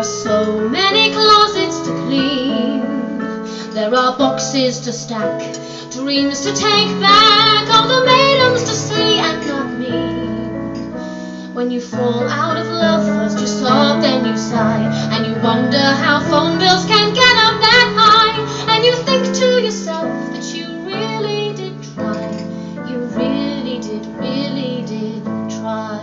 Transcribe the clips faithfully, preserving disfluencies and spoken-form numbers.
so many closets to clean. There are boxes to stack, dreams to take back, all the maidens to say and not me. When you fall out of love, first you sob, then you sigh, and you wonder how phone bills can get up that high. And you think to yourself that you really did try, you really did, really did try.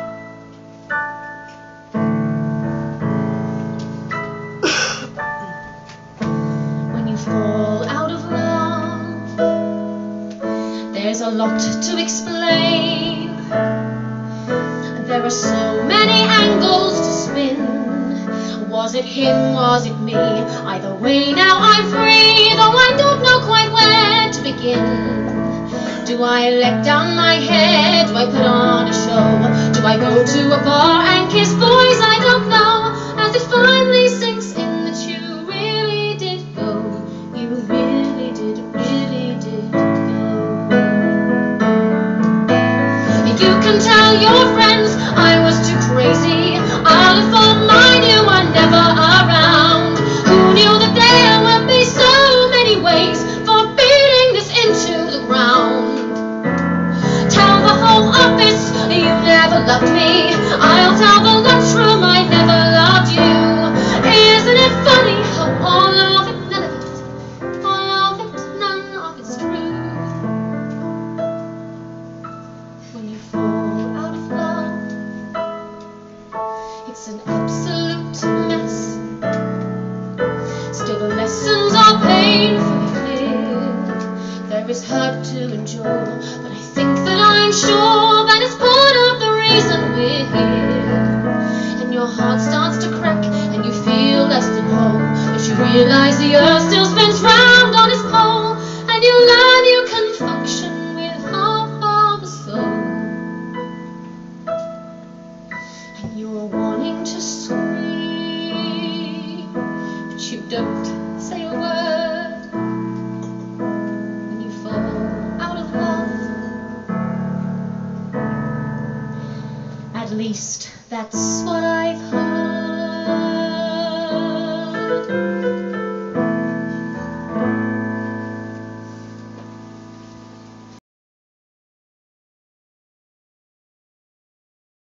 When you fall out of love, there's a lot to explain. There are so many angles to spin. Was it him, was it me? Either way now I'm free, though I don't know quite where to begin. Do I let down my head? Do I put on a show? Do I go to a bar and kiss boys I don't know? As it finally sinks in that you really did go, you really did, really did go. You can tell your friends I was too crazy. All of them I knew were never around. Who knew that there would be so many ways for beating this into the ground? Tell the whole office you never loved me. I'll tell the lunchroom I never loved you. Isn't it funny how all of it, none of it, all of it, none of it's true? When you fall out of love, it's an absolute mess. Still the lessons are painfully clear. There is hurt to endure, but I think that I'm sure that it's part of the reason we're here. And your heart starts to crack and you feel less than whole, but you realize the earth still spins round on its pole, and you learn you can function with half of a soul. And you're wanting to scream, but you don't say a word. When you fall out of love, at least that's what I've heard.